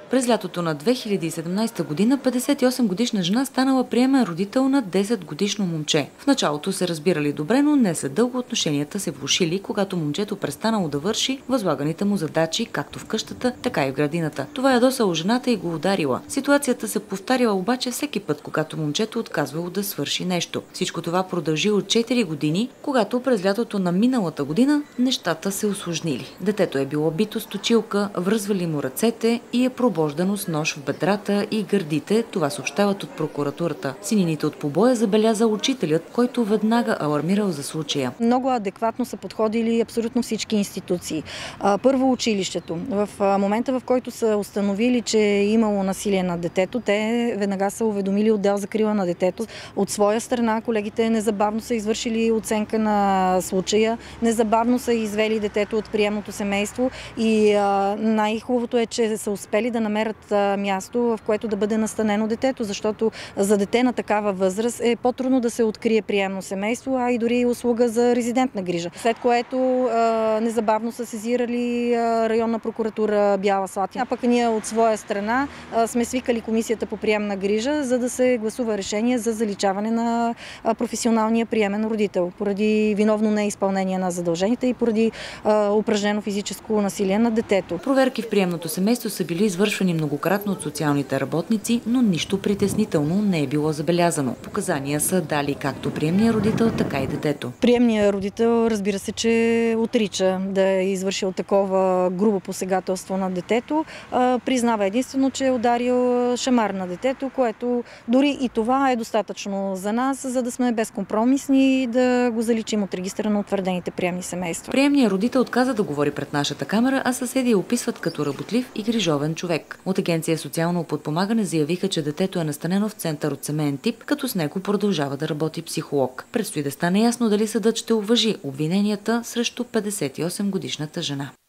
През лятото на 2017 година 58-годишна жена станала приемен родител на 10-годишно момче. В началото се разбирали добре, но не след дълго отношенията се влошили, когато момчето престанало да върши възлаганите му задачи както в къщата, така и в градината. Това ядосало жената и го ударила. Ситуацията се повтаряла обаче всеки път, когато момчето отказвало да свърши нещо. Всичко това продължило 4 години, когато през лятото на миналата година нещата се усложнили. Детето е било бито с точилка, връзвали му ръцете и е пробождано с нож в бедрата и гърдите, това съобщават от прокуратурата. Синините от побоя забелязал учителят, който веднага алармирал за случая. Много адекватно са подходили абсолютно всички институции. Първо училището. В момента, в който са установили, че е имало насилие над детето, те веднага са уведомили отдел за закрила на детето. От своя страна колегите незабавно са извършили оценка на случая, незабавно са извели детето от приемното семейство и най-хубавото е, че са успели да намерят място, в което да бъде настанено детето, защото за дете на такава възраст е по-трудно да се открие приемно семейство, а и дори услуга за резидентна грижа. След което незабавно са сезирали районна прокуратура Бяла Слатина. А пък ние от своя страна сме свикали комисията по приемна грижа, за да се гласува решение за заличаване на професионалния приемен родител поради виновно неизпълнение на задълженията и поради упражнено физическо насилие на детето. Проверки в приемното семейство са били извършвани многократно от социалните работници, но нищо притеснително не е било забелязано. Показания са дали както приемния родител, така и детето. Приемният родител, разбира се, че отрича да е извършил такова грубо посегателство на детето. Признава единствено, че е ударил шамар на детето, което дори и това е достатъчно за нас, за да сме безкомпромисни и да го заличим от регистъра на утвърдените приемни семейства. Приемният родител отказа да говори пред нашата камера, а съседи я описват като работлив и грижовен човек. От Агенция социално подпомагане заявиха, че детето е настанено в център от семейен тип, като с него продължава да работи психолог. Предстои да стане ясно дали съдът ще уважи обвиненията срещу 58-годишната жена.